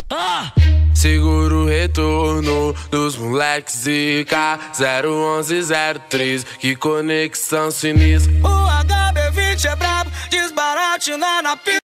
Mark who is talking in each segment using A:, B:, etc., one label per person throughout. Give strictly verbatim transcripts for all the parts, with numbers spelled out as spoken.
A: Ah! Segura o retorno dos moleques Zika zero onze zero três, que conexão sinistra. O H B vinte é brabo, desbaratina na pista.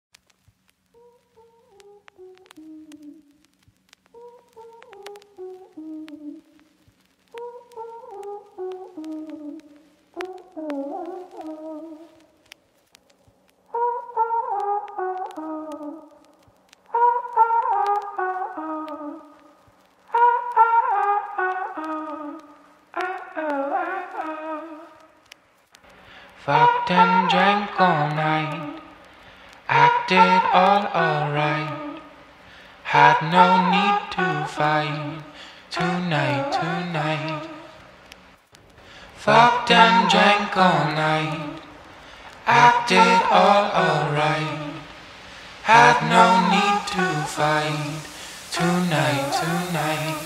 B: Fucked and drank all night, acted all alright, had no need to fight, tonight, tonight. Fucked and drank all night, acted all alright, had no need to fight, tonight, tonight.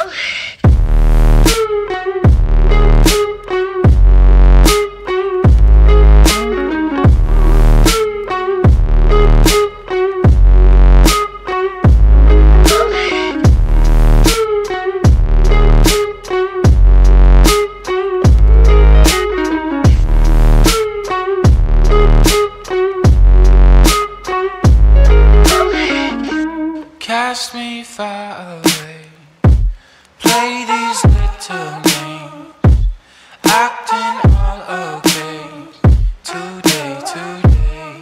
B: Cast me far away, play these little games, acting all okay, today, today.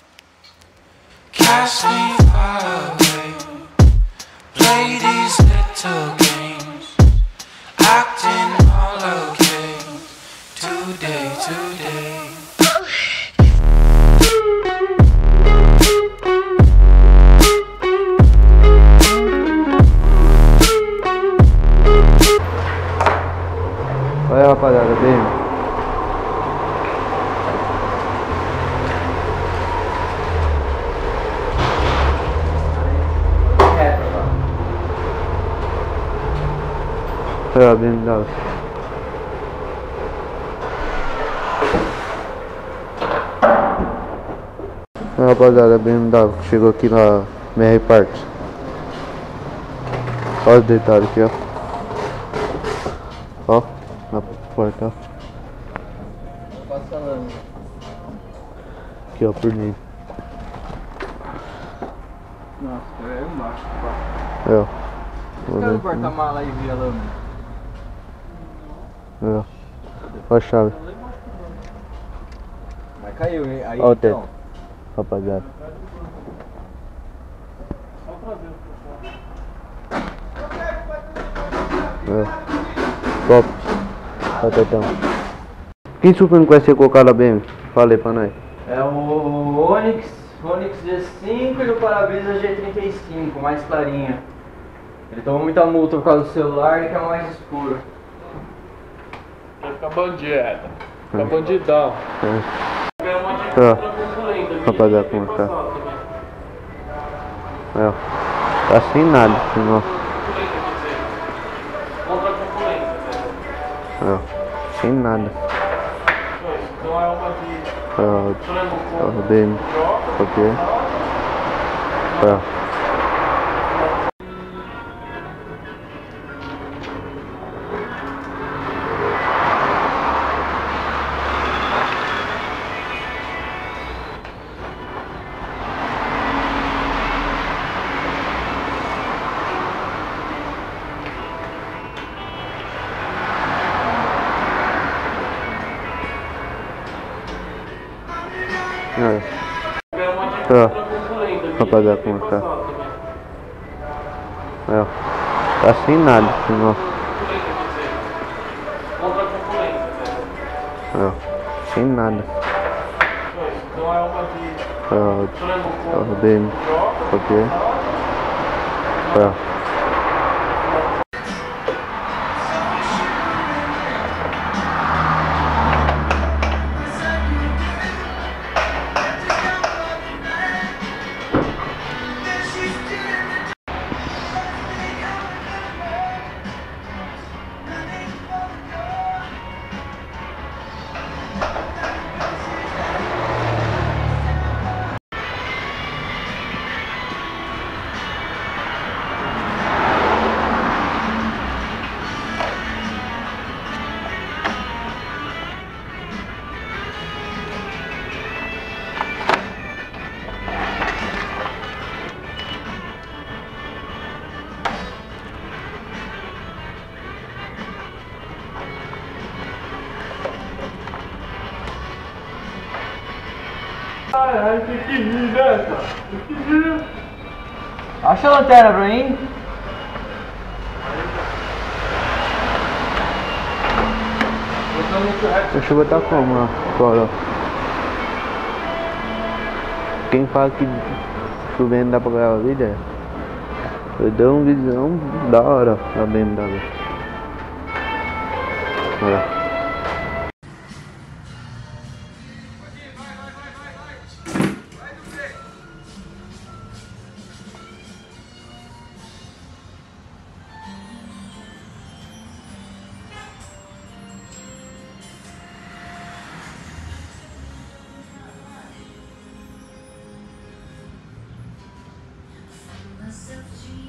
B: Cast me far away, play these little games, acting all okay, today, today.
C: Olha, rapaziada, bem. Olha, bem, dá. Olha, rapaziada, bem, dá. Chegou aqui na M R Parts. Olha os detalhes aqui, ó. Ó. Na porta, ó.
D: Passa lá.
C: Aqui, ó, por dentro.
D: Nossa, é embaixo.
C: É, ó.
D: Cadê o porta-mala aí, via lâmina?
C: É, ó. Ó a chave.
D: Mas caiu aí,
C: Ó o
D: então.
C: teto, rapaziada. É. Top. Ó, tetão. Quem super não conhece colocar na B M? Falei pra nós.
D: É o Onix, Onix G cinco e o para-brisa G trinta e cinco, mais clarinha. Ele tomou muita multa por causa do celular e que é mais escuro.
E: Vai ficar bandido, fica bandidão.
C: É.
E: Ganhou uma de
C: Ó,
E: turbulenta aqui.
C: rapaziada, como tá? É, ó. Tá sem nada, assim, ó.
E: Contra a turbulência,
C: É, ó. Sem nada.
E: então é uma de
C: É, ó. É, ó, B M. Ok. É, ó. É.
E: ganhou uma de
C: Ó,
E: turbulenta aqui.
C: rapaziada, como tá? É, ó. Tá sem nada, assim, ó.
E: Contra a turbulência,
C: É, ó. Sem nada.
E: então é uma de
C: É, ó. É, ó, B M. Ok. É, ó.
E: Caralho, tem que rir, né, cara? Tem que rir.
D: Acha a lanterna pra mim?
C: A chuva tá como lá fora, ó. Quem fala que chovendo dá pra gravar vídeo é. Eu dou um vídeo da hora da B M W. Olha lá.
F: Myself to